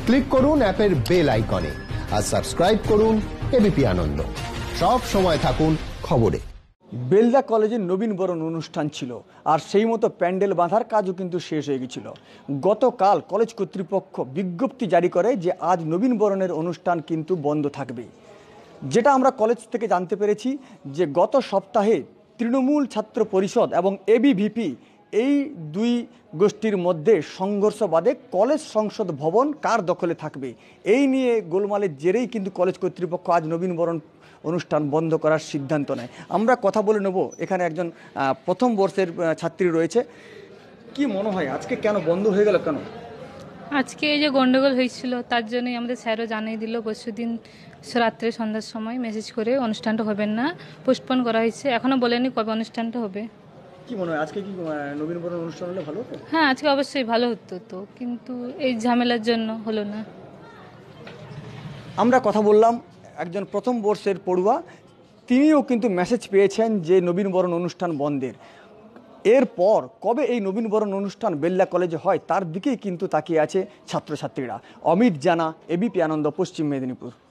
Click করুন অ্যাপের bell আইকনে আর সাবস্ক্রাইব করুন এবিপি আনন্দ। সব সময় থাকুন খবরে। বেলদা কলেজের নবীনবরণ অনুষ্ঠান ছিল, আর সেই মতো প্যান্ডেল বাঁধার কাজও কিন্তু শেষ হয়ে গেছিল। গতকাল কলেজ কর্তৃপক্ষ বিজ্ঞপ্তি জারি করে যে আজ নবীনবরণের অনুষ্ঠান কিন্তু বন্ধ থাকবে। যেটা আমরা কলেজ থেকে জানতে পেরেছি যে গত সপ্তাহে তৃণমূল ছাত্র পরিষদ এবং এবিভিপি এই দুই গোষ্ঠীর মধ্যে সংঘর্ষ বাদে কলেজ সংসদ ভবন কার দখলে থাকবে এই নিয়ে গোলমালের জেরেই কিন্তু কলেজ কর্তৃপক্ষ আজ নবীনবরণ অনুষ্ঠান বন্ধ করার সিদ্ধান্ত নেয়। আমরা কথা বলে নেব, এখানে একজন প্রথম বর্ষের ছাত্রী রয়েছে। কি মনে হয় আজকে কেন বন্ধ হয়ে গেল? কেন আজকে এই যে গন্ডগোল হয়েছিল তার জন্যই আমাদের স্যারও জানিয়ে দিল পরশুদিন রাত্রে সন্ধ্যার সময় মেসেজ করে অনুষ্ঠানটা হবে না, পোস্টপোন করা হয়েছে। এখনো বলেনি কবে অনুষ্ঠানটা হবে। কি মনে হয় আজকে কি নবীনবরণ অনুষ্ঠান হলে ভালো হতো? হ্যাঁ, আজকে অবশ্যই ভালো হতো তো, কিন্তু এই ঝামেলার জন্য হলো না। আমরা কথা বললাম একজন প্রথম বর্ষের পড়ুয়া, তিনিও কিন্তু মেসেজ পেয়েছেন যে নবীনবরণ অনুষ্ঠান বন্ধের। এরপর কবে এই নবীনবরণ অনুষ্ঠান বেলদা কলেজে হয় তার দিকেই কিন্তু তাকিয়ে আছে ছাত্রছাত্রীরা। অমিত জানা, এবিপি আনন্দ, পশ্চিম মেদিনীপুর।